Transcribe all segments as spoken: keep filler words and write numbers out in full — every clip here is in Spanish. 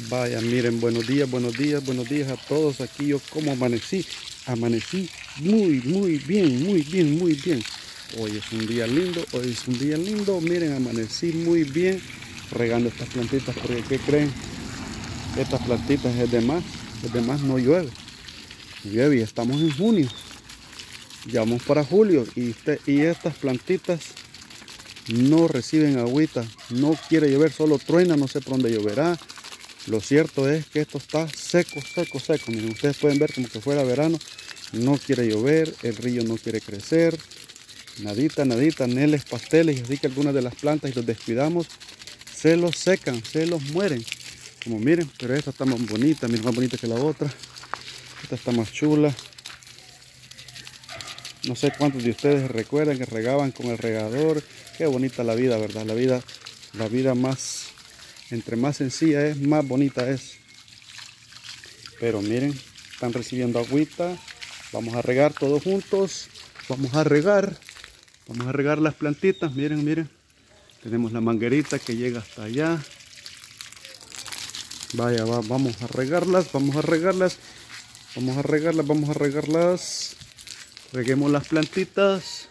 Vaya, miren, buenos días, buenos días, buenos días a todos. Aquí yo como amanecí, amanecí muy, muy bien, muy bien, muy bien. Hoy es un día lindo, hoy es un día lindo. Miren, amanecí muy bien regando estas plantitas, porque ¿qué creen? Estas plantitas es de más, es de más, no llueve. Llueve y estamos en junio. Ya vamos para julio y, este, y estas plantitas no reciben agüita, no quiere llover, solo truena, no sé por dónde lloverá. Lo cierto es que esto está seco, seco, seco. Miren, ustedes pueden ver como que fuera verano. No quiere llover, el río no quiere crecer. Nadita, nadita, neles, pasteles. Y así que algunas de las plantas, y los descuidamos, se los secan, se los mueren. Como miren, pero esta está más bonita, miren, más bonita que la otra. Esta está más chula. No sé cuántos de ustedes recuerdan que regaban con el regador. Qué bonita la vida, ¿verdad? La vida, la vida más... Entre más sencilla es, más bonita es. Pero miren, están recibiendo agüita. Vamos a regar todos juntos. Vamos a regar. Vamos a regar las plantitas. Miren, miren. Tenemos la manguerita que llega hasta allá. Vaya, va, vamos a regarlas. Vamos a regarlas. Vamos a regarlas. Vamos a regarlas. Reguemos las plantitas.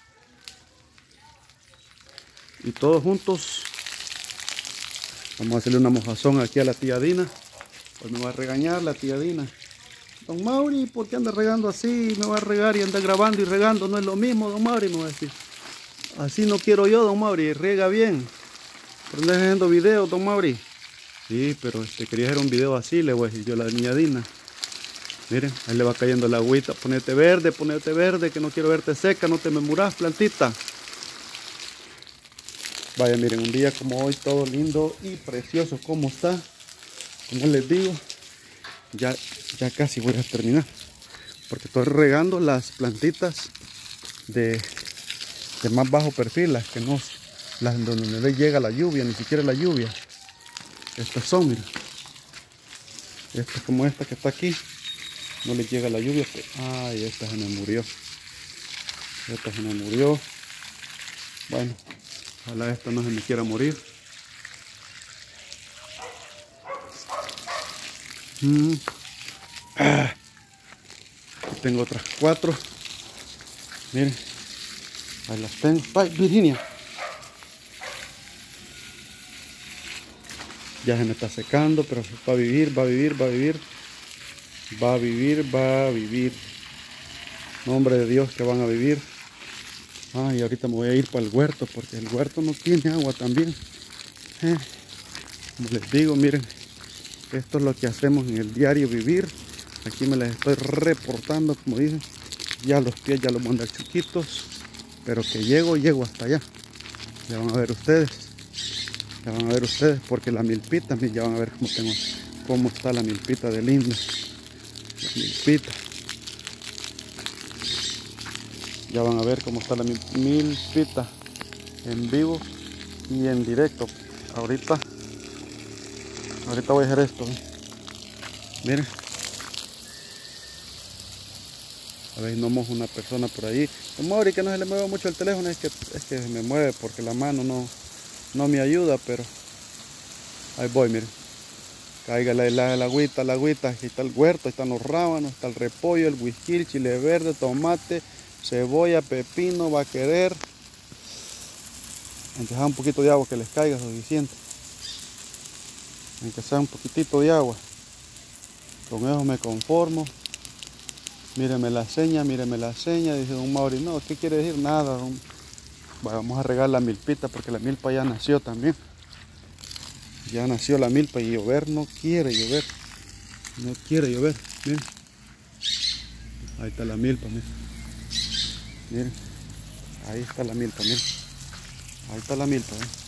Y todos juntos. Vamos a hacerle una mojazón aquí a la tía Dina. Pues me va a regañar la tía Dina. Don Mauri, ¿por qué anda regando así? Me va a regar y anda grabando y regando. No es lo mismo, don Mauri, me va a decir. Así no quiero yo, don Mauri. Riega bien. ¿Por qué andas haciendo videos, don Mauri? Sí, pero este, quería hacer un video así, le voy a decir yo a la niña Dina. Miren, ahí le va cayendo la agüita. Ponete verde, ponete verde, que no quiero verte seca. No te me murás, plantita. Vaya, miren, un día como hoy, todo lindo y precioso como está. Como les digo, ya, ya casi voy a terminar. Porque estoy regando las plantitas de, de más bajo perfil, las que no, las donde no les llega la lluvia, ni siquiera la lluvia. Estas son, miren. Esta como esta que está aquí, no les llega la lluvia. Pero, ay, esta se me murió. Esta se me murió. Bueno. Ojalá esta no se me quiera morir. Mm. Ah. Aquí tengo otras cuatro. Miren. Ahí las tengo. Bye, Virginia. Ya se me está secando, pero va a vivir, va a vivir, va a vivir. Va a vivir, va a vivir. Nombre de Dios que van a vivir. Ah, y ahorita me voy a ir para el huerto, porque el huerto no tiene agua también. Eh, como les digo, miren, esto es lo que hacemos en el diario vivir. Aquí me las estoy reportando, como dicen. Ya los pies ya los mando a chiquitos, pero que llego, llego hasta allá. Ya van a ver ustedes. Ya van a ver ustedes, porque la milpita, ya van a ver cómo tengo, cómo está la milpita de linda. La milpita. Ya van a ver cómo está la milpita en vivo y en directo. Ahorita, ahorita voy a hacer esto. ¿eh? Miren. A ver, no mojo una persona por ahí. Don Mauri, que no se le mueve mucho el teléfono, es que, es que se me mueve porque la mano no, no me ayuda, pero ahí voy, miren. Caiga la, la, la agüita, la agüita. Aquí está el huerto, están los rábanos, está el repollo, el whisky, chile verde, tomate, cebolla, pepino, va a querer. Aunque sea un poquito de agua que les caiga suficiente. Aunque sea un poquitito de agua. Con eso me conformo. Míreme la seña, míreme la seña. Dice don Mauri, no, ¿qué quiere decir? Nada. Don... Bueno, vamos a regar la milpita porque la milpa ya nació también. Ya nació la milpa y llover no quiere llover. No quiere llover. Miren. Ahí está la milpa, miren. Miren. Ahí está la milpa, miren. Ahí está la milpa, ¿eh?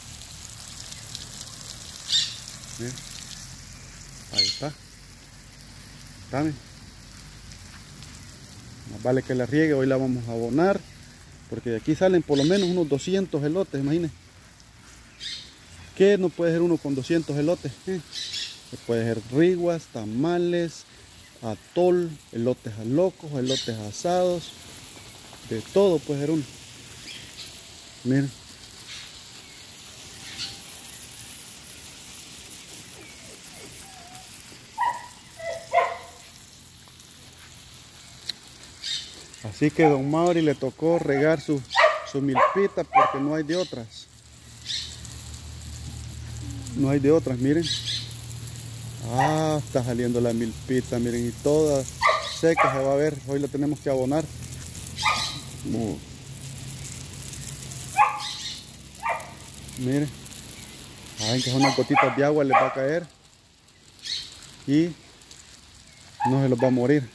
Miren. Ahí está. Dame. Más vale que la riegue, hoy la vamos a abonar. Porque de aquí salen por lo menos unos doscientos elotes, imagínense. ¿Qué no puede ser uno con doscientos elotes? Eh, puede ser riguas, tamales, atol, elotes a locos, elotes asados. De todo puede ser uno. Miren. Así que don Mauri le tocó regar su, su milpita porque no hay de otras. No hay de otras, miren. Ah, está saliendo la milpita, miren, y toda seca se va a ver. Hoy la tenemos que abonar. Uh. Miren, saben que son unas gotitas de agua, les va a caer y no se los va a morir.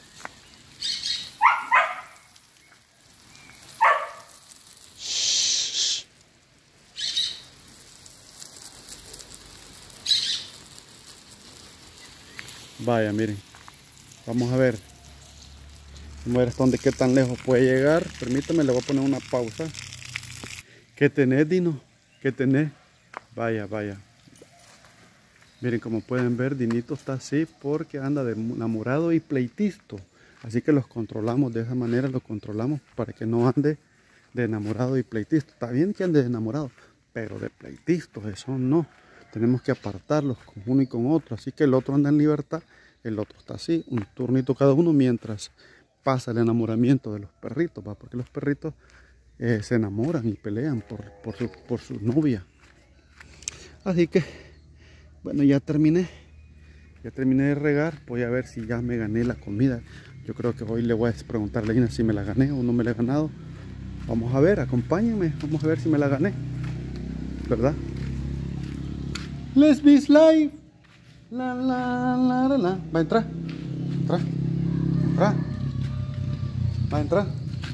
Vaya, miren, vamos a ver. Vamos a ver hasta dónde, qué tan lejos puede llegar. Permítame, le voy a poner una pausa. ¿Qué tenés, Dino? ¿Qué tenés? Vaya, vaya. Miren, como pueden ver, Dinito está así porque anda de enamorado y pleitisto. Así que los controlamos de esa manera, los controlamos para que no ande de enamorado y pleitisto. Está bien que ande de enamorado, pero de pleitisto, eso no. Tenemos que apartarlos con uno y con otro. Así que el otro anda en libertad, el otro está así, un turnito cada uno mientras pasa el enamoramiento de los perritos, ¿va? Porque los perritos eh, se enamoran y pelean por, por, su, por su novia. Así que, bueno, ya terminé. Ya terminé de regar. Voy a ver si ya me gané la comida. Yo creo que hoy le voy a preguntarle a Ina si me la gané o no me la he ganado. Vamos a ver, acompáñenme. Vamos a ver si me la gané. ¿Verdad? Let's be live. La, la, la, la, la. Va a entrar. Entra. Entra. Va a entrar.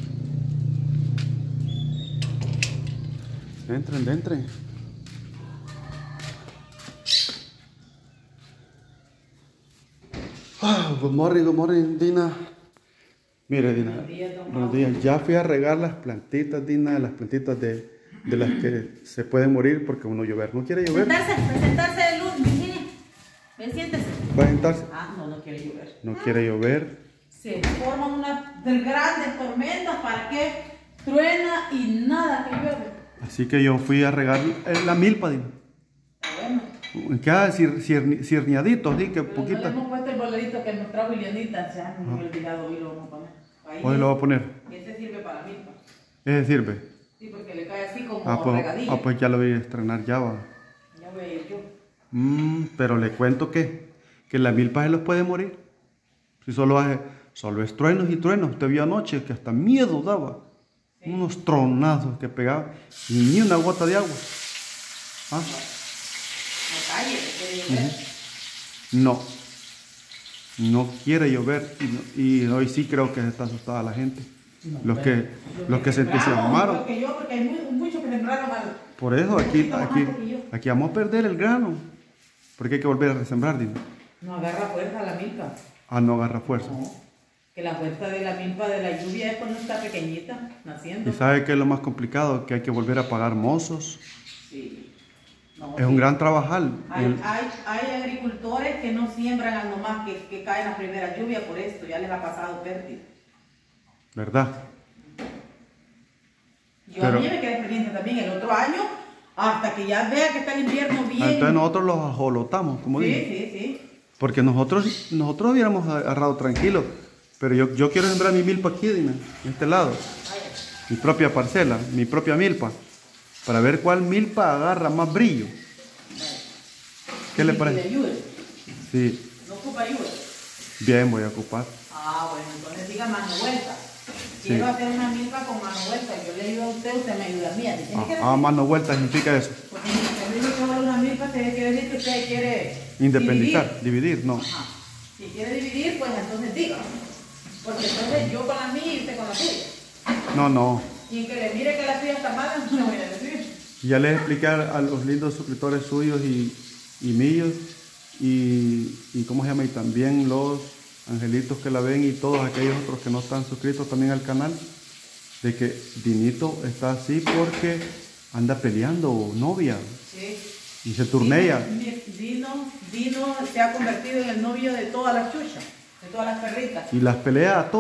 Entren, entren. Ah, good morning, good morning, Dina. Mire, Dina. Buenos días, buenos días. Ya fui a regar las plantitas, Dina, las plantitas de, de las que se pueden morir porque uno llover. ¿No quiere llover? Sentarse, presentarse de luz, Virginia. Ven, siéntese. ¿Va a sentarse? Ah, no, no quiere llover. No quiere llover. Se forman unas grandes tormentas para que truena y nada que llueve. Así que yo fui a regar la milpa, Dina. Bueno. Queda cir, cir, cirniadito, así que Pero poquita. no le hemos puesto el bolerito que nos trajo Ilianita, ya me había olvidado, hoy lo vamos a poner. Ahí, Hoy lo voy a poner. Este sirve para milpa. Ese sirve. Sí, porque le cae así como Ah, pues, regadillo. ah, pues ya lo voy a estrenar ya, va. Ya voy a ir yo. Mm, pero le cuento que, que la milpa se los puede morir. Si solo hace, solo es truenos y truenos. Usted vio anoche que hasta miedo daba. Sí. Unos tronazos que pegaba y ni una gota de agua. ¿Ah? No calle, quiere llover. No, no quiere llover y, no, y hoy sí creo que está asustada la gente. No, los que, los, los que se entusiasmaron. Que yo, porque hay muchos que sembraron al... Por eso aquí, aquí, aquí vamos a perder el grano. Porque hay que volver a resembrar, Dino. No agarra fuerza la milpa. Ah, no agarra fuerza. No, que la fuerza de la milpa de la lluvia es cuando está pequeñita, naciendo. ¿Y sabe qué es lo más complicado? Que hay que volver a pagar mozos. Sí. No, es sí. un gran trabajal. Hay, el... hay, hay agricultores que no siembran al nomás que, que caen la primera lluvia por esto, ya les ha pasado pérdida. ¿Verdad? Yo Pero... a mí me quedé pendiente también el otro año, hasta que ya vea que está el invierno bien. Entonces nosotros los ajolotamos, como sí, digo. Sí, sí, sí. Porque nosotros, nosotros hubiéramos agarrado tranquilo. Pero yo, yo quiero sembrar mi milpa aquí, Dina, en este lado. Vaya. Mi propia parcela, mi propia milpa. Para ver cuál milpa agarra más brillo. Vale. ¿Qué le parece? ¿Le ayude? Sí. ¿No ocupa ayuda? Bien, voy a ocupar. Ah, bueno, entonces diga mano vuelta. Sí. Quiero hacer una milpa con mano vuelta. Yo le ayudo a usted, usted me ayuda a mí. Ah, ah, mano vuelta significa eso. Porque si usted dice que va una milpa, tiene que decir que usted quiere independizar, dividir, dividir no. Ajá. Si quiere dividir, pues entonces diga. Porque entonces yo con la mía y usted con la suya. No, no. Y que le mire que la suya está mala, no le voy a decir. Ya les expliqué a los lindos suscriptores suyos y, y míos, y, y cómo se llama, y también los angelitos que la ven y todos aquellos otros que no están suscritos también al canal, de que Dinito está así porque anda peleando novia. Sí. Y se turnea. Dino, Dino se ha convertido en el novio de todas las chuchas, de todas las perritas. Y las pelea a todas.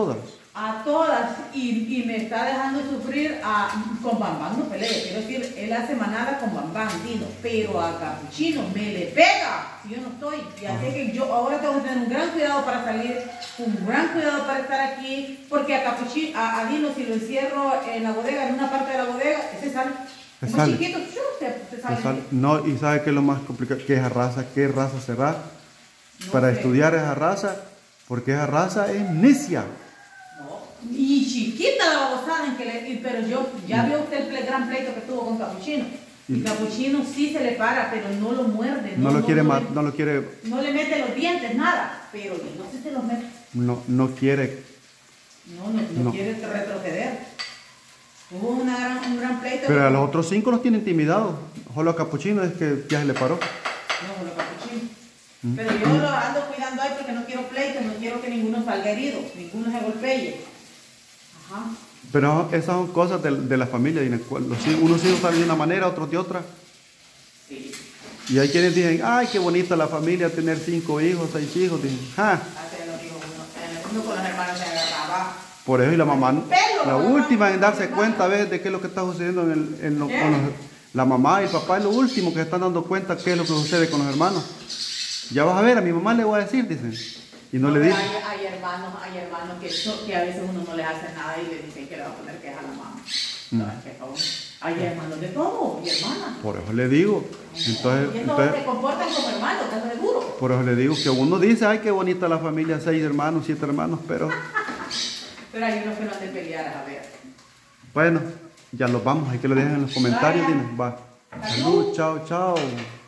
A todas. Y, y me está dejando sufrir a, con Bambán no pelea. Quiero decir, él hace manada con Bambán, Dino. Pero a Capuchino me le pega si yo no estoy. Y así que yo ahora tengo que tener un gran cuidado para salir, un gran cuidado para estar aquí. Porque a Capuchino, a, a Dino, si lo encierro en la bodega, en una parte de la bodega, ese sale. Se Como sale. chiquito, ¡chum! se, se sale. Se sale. No, y sabe que es lo más complicado, que esa raza, qué raza será No para sé. estudiar esa raza, porque esa raza es necia. No. Y chiquita la babosada en que le, y- pero yo, ya vio usted el ple- gran pleito que tuvo con Capuchino. Y Y- Capuchino sí se le para, pero no lo muerde. No lo quiere, ma- le, no lo quiere, no le mete los dientes, nada. Pero no sé si se los mete. no, no quiere. No, no, no, No. quiere retroceder. Tuvo una gran, un gran pleito. Pero a con- los otros cinco los tiene intimidados. Solo a Capuchino es que ya se le paró. No, con los Capuchinos. Mm. Pero yo lo ando cuidando ahí porque no quiero pleito, no quiero que ninguno salga herido, ninguno se golpee. Ajá. Pero esas son cosas de, de la familia. y Los, hijos- unos hijos salen de una manera, otros de otra. Sí. Y hay quienes dicen, ay, qué bonita la familia, tener cinco hijos, seis hijos. Dicen, "Ja". Hace lo dijo uno. eh, Uno con los hermanos se agarraba. Por eso y la mamá, Pelo, la la última mamá, en darse la cuenta, mamá. ¿ves? De qué es lo que está sucediendo en el, en lo- ¿Qué? con los, la mamá y el papá es lo último que se están dando cuenta qué es lo que sucede con los hermanos. Ya vas a ver, a mi mamá le voy a decir, dicen. Y no le pero dicen. Hay, hay hermanos, hay hermanos que, so- que a veces uno no les hace nada y le dicen que le va a poner queja a la mamá. No, es que son- hay hermanos de todo y hermanas. Por eso le digo. Entonces, y estos entonces se comportan como hermanos, eso es seguro. por eso le digo que uno dice, ay, qué bonita la familia, seis hermanos, siete hermanos, pero Pero hay unos que no han de pelear, a ver. bueno, ya los vamos, hay que lo dejen en los comentarios. Vaya. Dime, va. Salud. Salud, chao, chao.